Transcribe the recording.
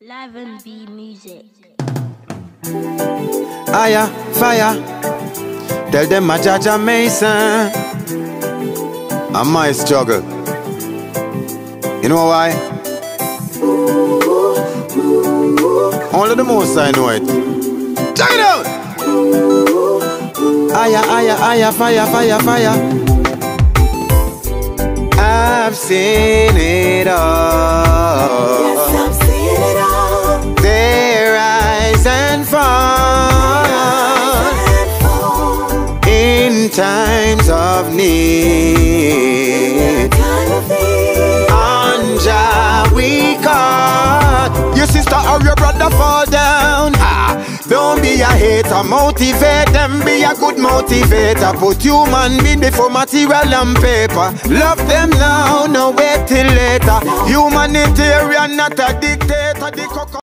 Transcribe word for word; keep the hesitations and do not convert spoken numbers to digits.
Live and be music. Aya, fire. Tell them a Jaja Mason. And my struggle. You know why? Only the most I know it. Check it out. Aya, aya, aya, fire, fire, fire. I've seen it all. Yes, I've seen it all. They rise and fall in times of need. On Jah we call. Your sister or your brother fall down. Ah, don't be a hater, motivate them, be a good motivator. Put human being before material and paper. Love them now, no wait till later. Humanitarian, not a dictator. The